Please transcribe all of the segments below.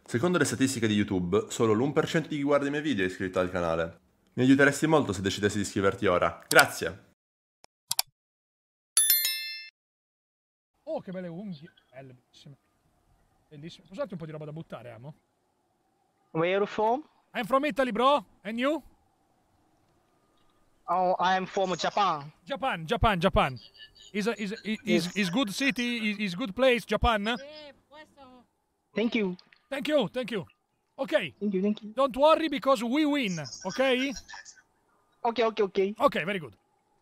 Secondo le statistiche di YouTube, solo l'1% di chi guarda i miei video è iscritto al canale. Mi aiuteresti molto se decidessi di iscriverti ora. Grazie! Oh, che belle unghie. Belle, bellissime. Bellissime. Posso darti un po' di roba da buttare, amo? Where are you from? I'm from Italy, bro. And you? Oh, I am from Japan. Japan. Is good city, is good place, Japan? Thank you. Thank you. Okay. Thank you. Don't worry because we win, okay? Okay. Ok, very good.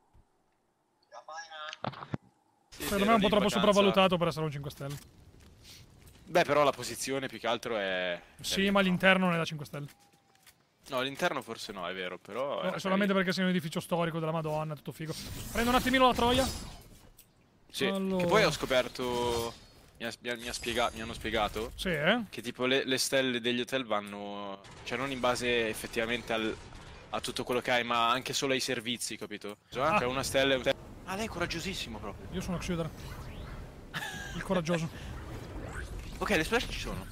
Secondo me è un po' troppo sopravvalutato per essere un 5 stelle. Beh, però la posizione più che altro è... Sì, ma l'interno non è da 5 stelle. No, l'interno forse no, è vero, però... No, solamente perché sei un edificio storico della Madonna, tutto figo. Prendo un attimino la troia. Sì, allora... che poi ho scoperto... Mi hanno spiegato sì, che tipo le stelle degli hotel vanno... Cioè non in base effettivamente a tutto quello che hai, ma anche solo ai servizi, capito? Cioè una stella... Ah, lei è coraggiosissimo proprio. Io sono Xuder. Il coraggioso. Ok, le splash ci sono.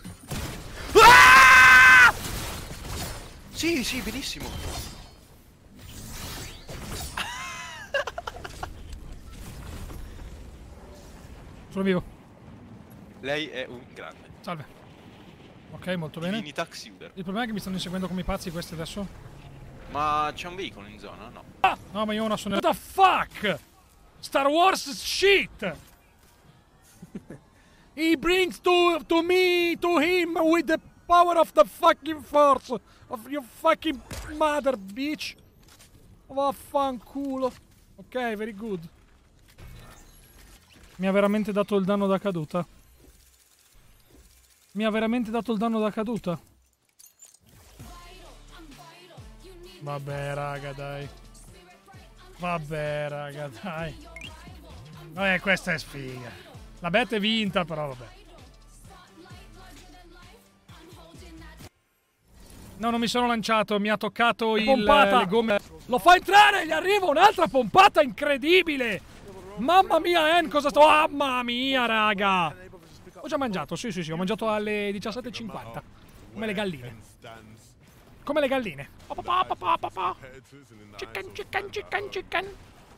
Ah! Sì, benissimo. Sono vivo. Lei è un grande. Salve. Ok, molto bene. Divinità Xuder. Il problema è che mi stanno inseguendo come i pazzi questi adesso. Ma c'è un veicolo in zona? No. Ah! No, ma io non sono... What the fuck? Star Wars shit! He brings to him with the power of the fucking force of your fucking mother, bitch. Vaffanculo. Ok, very good. Mi ha veramente dato il danno da caduta. Vabbè, raga, dai. Vabbè, questa è sfiga. La bet è vinta, però vabbè. No, non mi sono lanciato, mi ha toccato le gomme. Lo fa entrare, gli arriva un'altra pompata incredibile. Mamma mia, cosa sto... Mamma mia, raga. Ho già mangiato, sì, ho mangiato alle 17:50. Come le galline. Chicken.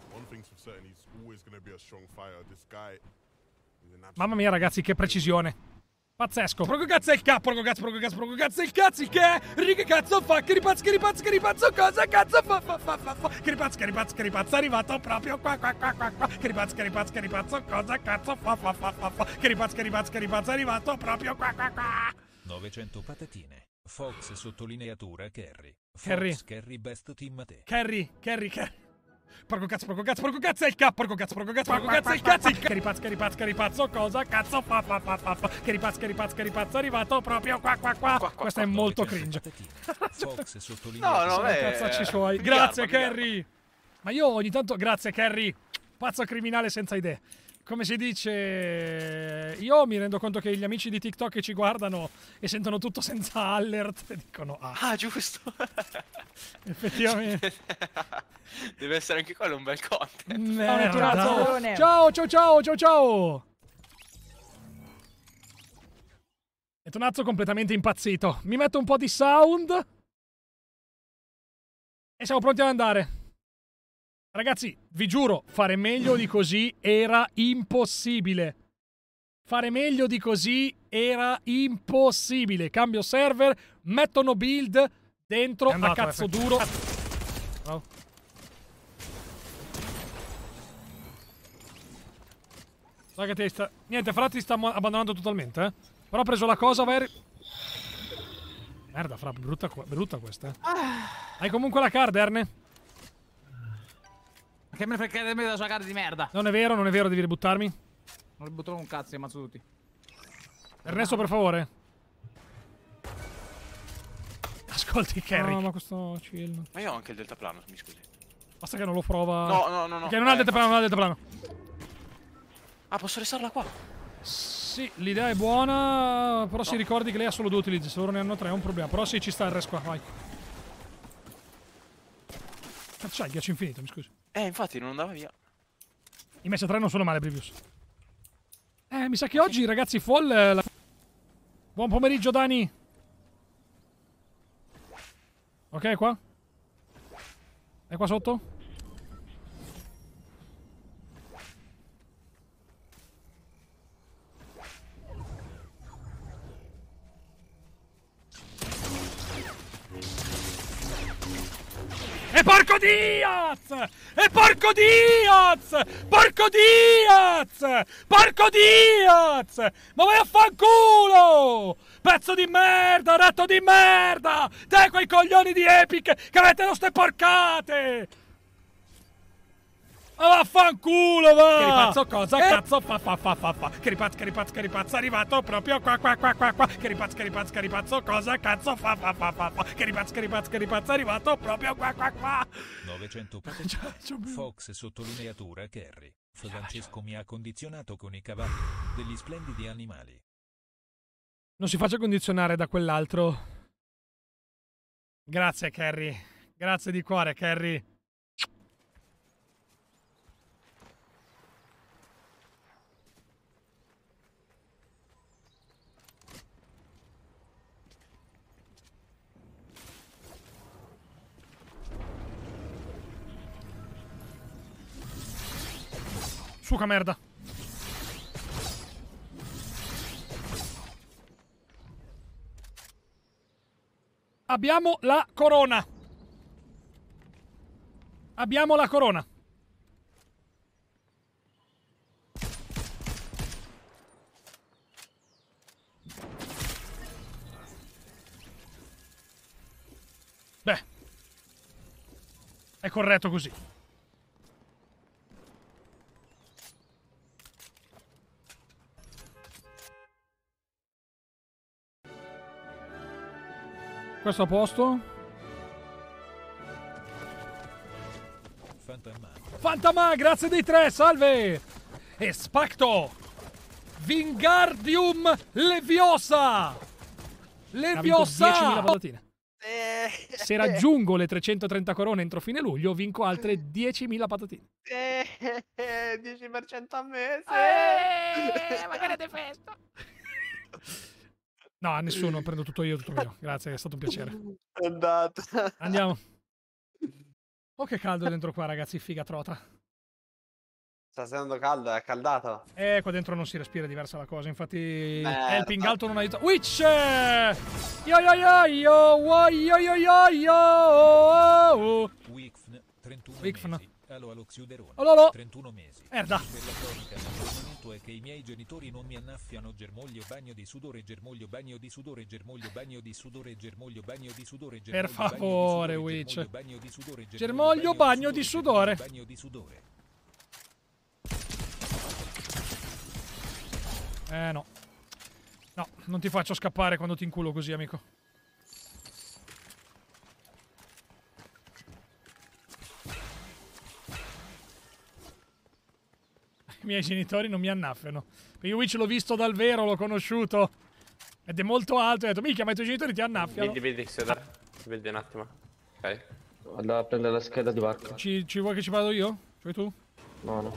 Mamma mia, ragazzi, che precisione. Pazzesco. Porco cazzo è il cazzo, il che? Riga cazzo fa, che ripazzo, cosa cazzo fa. Che ripazzo, è arrivato proprio qua. Che ripazzo, cosa cazzo fa. Che ripazzo, è arrivato proprio qua. 900 patatine. Fox sottolineatura Kerry. Kerry. Kerry best team a te. Kerry. Porco cazzo è il cap, porco cazzo è il cazzo. Che ripazzo, cosa cazzo fa. Che ripazzo, è arrivato proprio qua. Questo è molto cringe. Fox sottolineatura. No, cazzacci suoi. Grazie, Kerry. Ma io ogni tanto, grazie, Kerry. Pazzo criminale senza idee. Come si dice, io mi rendo conto che gli amici di TikTok ci guardano e sentono tutto senza alert e dicono ah, giusto. Effettivamente. Deve essere anche quello un bel content. Ciao. E Tonazzo completamente impazzito. Mi metto un po' di sound e siamo pronti ad andare. Ragazzi, vi giuro, fare meglio di così era impossibile. Cambio server, mettono build dentro a cazzo duro. Oh. Niente, Fra ti sta abbandonando totalmente, eh. Però ha preso la cosa, vai. Merda, Fra, brutta questa. Hai comunque la card, Erne? Che me ne frega della sua cara di merda. Non è vero, devi ributtarmi. Non li butto un cazzo, li ammazzo tutti. Ernesto, per favore. Ascolti, Kerry. No, ma questo chill. Ma io ho anche il deltaplano, mi scusi. Basta che non lo prova. No. Che non ha il deltaplano, Ah, posso restarla qua? Sì, l'idea è buona, però si ricordi che lei ha solo 2 utilizzi, se loro ne hanno 3 è un problema. Però sì, ci sta il res qua, vai. Cazzo, c'hai il ghiaccio infinito, mi scusi. Infatti non andava via. I messi a 3 non sono male, Previous. Mi sa che oggi, ragazzi, Fall... Buon pomeriggio, Dani. Ok, è qua? È qua sotto? E porco Diaz! E porco Diaz! Porco Diaz! Porco Diaz! Ma vai a fanculo! Pezzo di merda, ratto di merda! Te quei coglioni di Epic che avete lo ste porcate! Ma vaffanculo, va! Keripazzo cosa cazzo fa. Keripazzo arrivato proprio qua. Keripazzo cosa cazzo fa. Keripazzo arrivato proprio qua. 900 patatine. Fox sottolineatura Kerry. Francesco mi ha condizionato con i cavalli degli splendidi animali. Non si faccia condizionare da quell'altro. Grazie, Kerry. Grazie di cuore, Kerry. Suca merda. Abbiamo la corona. Abbiamo la corona. Beh. È corretto così. Questo a posto? Fantama, grazie dei 3, salve! E Spacto! Vingardium Leviosa! Leviosa! 10.000 patatine. Se raggiungo le 330 corone entro fine luglio, vinco altre 10.000 patatine. 10% a mese. Magari te festo. No, a nessuno, prendo tutto io, tutto mio. Grazie, è stato un piacere. È andato. Andiamo. Oh, che caldo dentro qua, ragazzi, figa trota. Sta essendo caldo, è caldato. Qua dentro non si respira, è diversa la cosa. Infatti, il ping alto non aiuta. Witch! Yo! Wikfn, 31 Wikfn. mesi. Allo Xiuderone. Allo. 31 mesi. Merda. Per la cronaca, l'aggiornamento è che i miei genitori non mi annaffiano germoglio bagno di sudore, germoglio bagno di sudore, germoglio bagno di sudore, germoglio bagno di sudore, Per favore, Witch. germoglio bagno di sudore, Germoglio bagno di sudore. bagno di sudore. No. No, non ti faccio scappare quando ti inculo così, amico. I miei genitori non mi annaffiano. Perché io Witch l'ho visto dal vero, l'ho conosciuto. Ed è molto alto. E ho detto, minchia, ma i tuoi genitori ti annaffiano. Vedi, Xedar. Vedi un attimo. Ok. Vado a prendere la scheda di barca. Ci vuoi che ci vado io? Ci vuoi tu? No.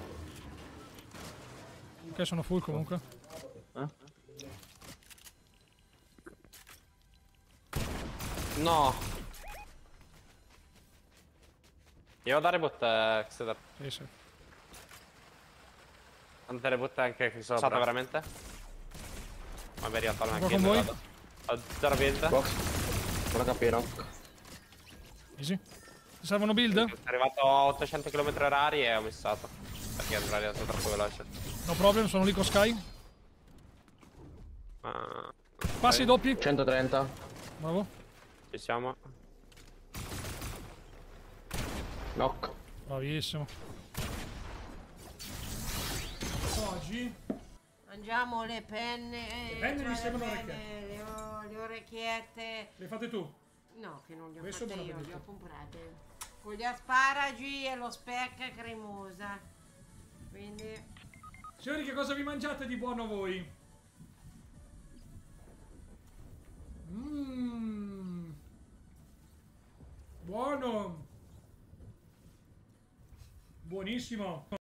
Ok, sono full comunque. No. Io vado a reboot, Xedar. Sì. Quante reboot anche qui sopra? State veramente? Vabbè, riattalo anche con voi? Ho 0 build. Box. Con la KP rock. Easy. Ti servono build? Sono arrivato a 800 km orari e ho missato. Perché è arrivato troppo veloce. No problem, sono lì con Sky. Passi doppi. 130. Bravo. Ci siamo. Knock. Bravissimo. Oggi mangiamo le penne. Le penne mi servono le orecchiette. le fate tu? No, che non le ho Questo fatte me lo io, vedo le ho tu. comprate. Con gli asparagi e lo speck cremosa. Quindi. Signori, che cosa vi mangiate di buono voi? Buono. Buonissimo.